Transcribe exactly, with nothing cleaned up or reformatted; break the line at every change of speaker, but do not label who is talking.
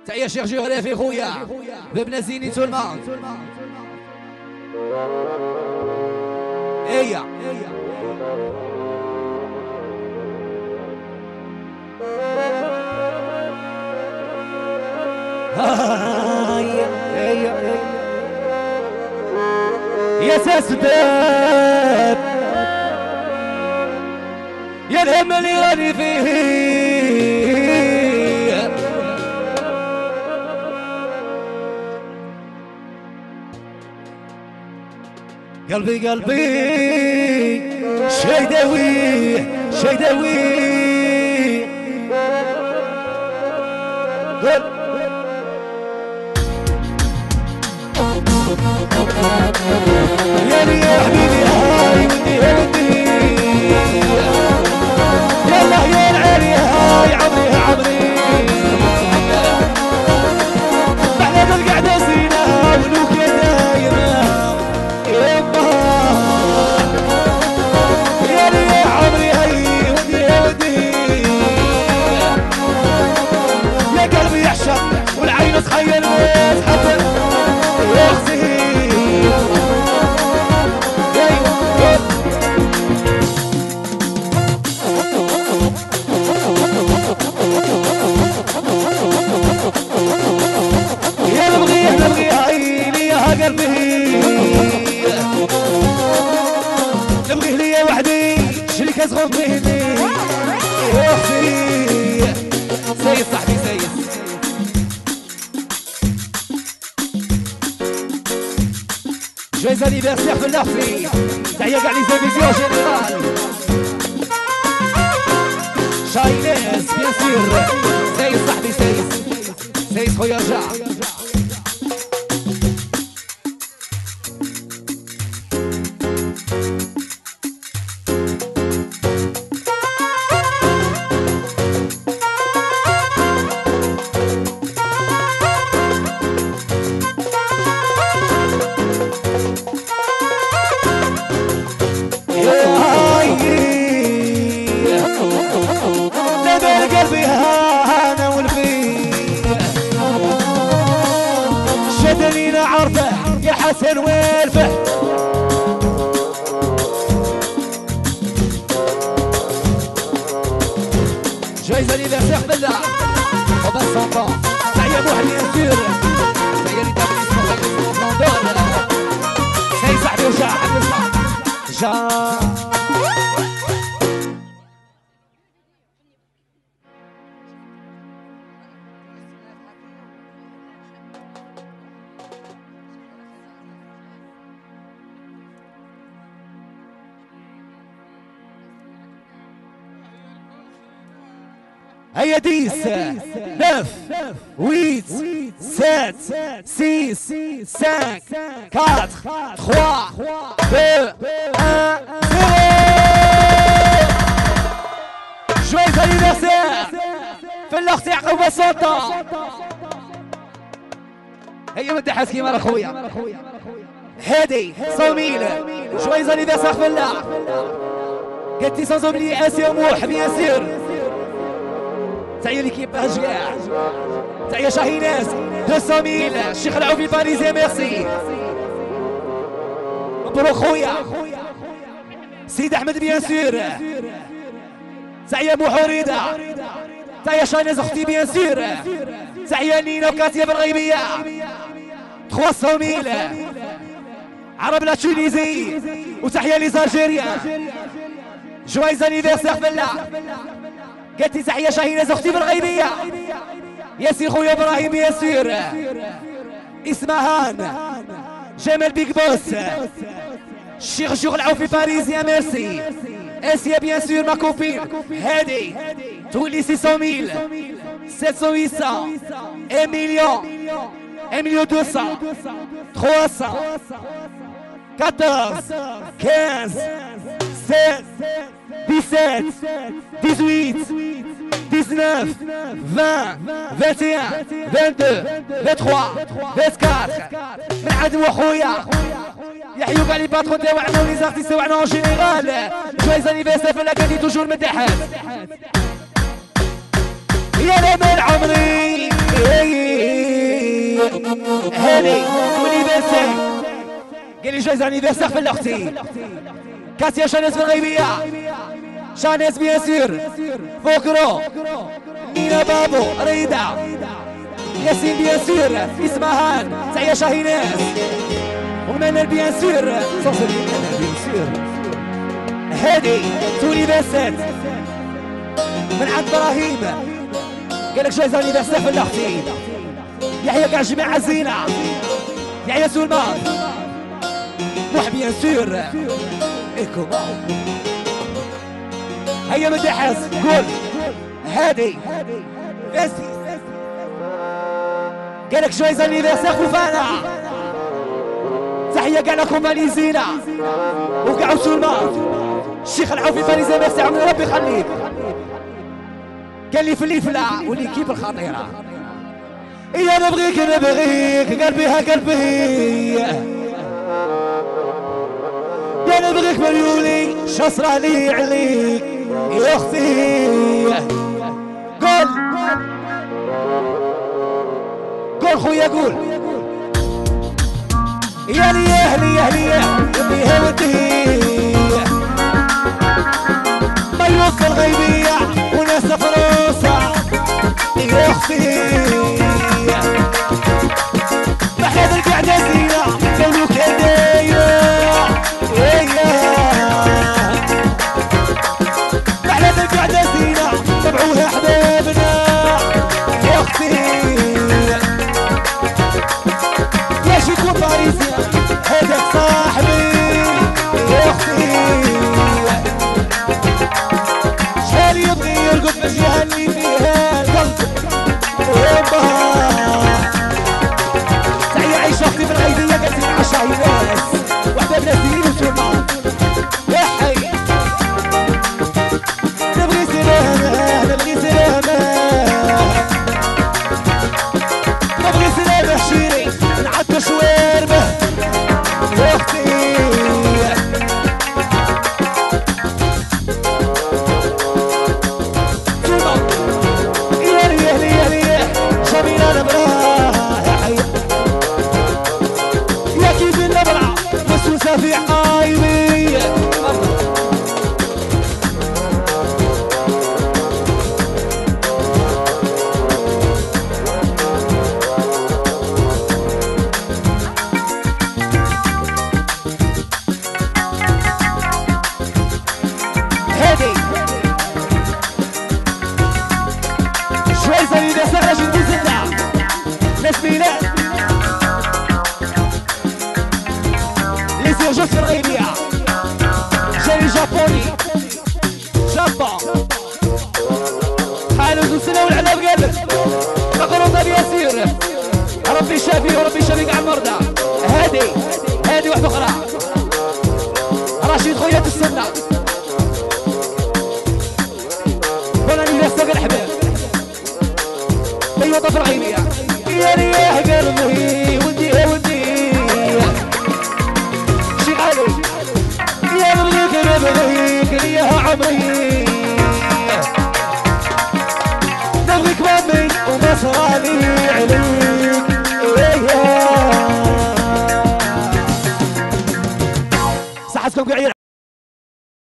تحية شيخ جغرافي خويا بابن زيني تولمان. هيا يا ساس باب يا الهم اللي غادي فيه قلبي قلبي شي داويه شي داويه يا لي يا حبيبي هاي ودي ودي يلا يا العالي هاي عمري عمري احنا بالقعده زينه ولوك دايما يما يا لي يا عمري هاي ودي ودي يا قلبي يعشق والعين تخيل بس حتى يخزي يا نبغي نبغي عيني يا قلبي نبغي ليا وحدي شريك اصغر مني يا اختي سيد صاحبي سيد جويز انيفرسير في اللحظي تحية كاع لي زيفيزيون جينيرال شايناس بيان سور سيد صاحبي سيد سيد خويا رجع حسن والفح جايز انيفرسير بالله وبس سونطون تحية بوحدي يسير تحية لي تابليس مخلص فلوندور سي صاحبي وجع حبسها جا هيا ديس نف ويت سات سيس سانك كاتر تخوا دو ان زيرو جويز انيفرسير في الاخت يعقوب السلطة هيا مدحس كيما راه خويا هادي صوميل جويز انيفرسير في الله قلتي سانز اوبلي اسي وموح بيان سور تحية ليكيب أشقاع تحية شاهيناس مئتين ميل الشيخ العوفي باريزي ميرسي مبروك خويا سيد أحمد بيان سور تحية بوحوريدة تحية شاهيناس أختي بيان سور تحية نينا وكاتيا بالغيبية ثلاثمية ميل عرب لا تونيزي وتحية ليزالجيريا جوايز انيفرسير بالله قالت تحية شاهينة زوجتي بالغيبية ياسين خويا ابراهيم بيان سور اسمهان جمال بيك بوس الشيخ شيخ العوفي باريزيا ميرسي اسيا بيان سور ما كوبين هادي تولي ستمية ميل سبعمية ثمانمية un million un million deux cents trois cents quatorze quinze seize dix-sept dix-huit dix-neuf vingt vingt et un vingt-deux vingt-trois vingt-quatre من عدو خويا يحيوك علي باترون تاعنا وليزارتيست تاعنا اون جينيرال جويز انيفرسير في الاكاديمي توجور من تحت يا رمال عمري هاني ونيفرسير قال لي جايز انيفرسير في الاختي كاسيا شانيز بالغيبية شانيز بيان سور فوكرو نينا بابو ريدا ياسين بيان سور اسمهان تحية شاهيناز ومنال بيان سور صوصر بيان سور هادي توني باسات من عند ابراهيم قالك جايز انيفرسير في الاختي يحيى كاع جماعة زينة يحيى سلمان موح بيان سور ايكو هيا مدحس قول هادي فاسي قالك جايز انيفرسير فوفانا تحية كاع لكم زينة وكاع سلمان الشيخ العوفي فاريزة ميرسي عمري ربي يخليك قال لي في الليفلة والليكيب الخطيرة يا نبغيك نبغيك قلبي ها قلبي يا نبغيك مليولي شصرة لي عليك يا اختي قول قول خويا قول يا ليه ليه ليه وديه وديه ما يوصل غيبية وناس فروسة يا اختي بحيث القعدة زينة قولوا كدايا بحيث القعدة زينة تبعوها حبابنا يا اختي يا شيكو باريسيا هذاك صاحبي يا اختي شحال يبغي يرقد باش يهني فيها القلب تحية عيشة اختي في الغيبية قاسين عشا ناس وحدة بناسين وسلمان يا حي نبغي سلامة نبغي سلامة نبغي سلامة شيري نعطر شواربه يا اختي في عايبي هادي شوي زي ده سهرة جدي زلة ناس ميلاد جوز في الغيبية جاي جابوني جابون حالو زوج سنة والعذاب قلب مقروضة بيسير ربي شافي وربي شافي قاع المرضى هادي هادي واحدة أخرى رشيد خويا السنة وانا اللي لسه الحباب أيوة في الغيبية يا رياح قلبي ودي ودي يا نبغيك نبغيك ليها عمري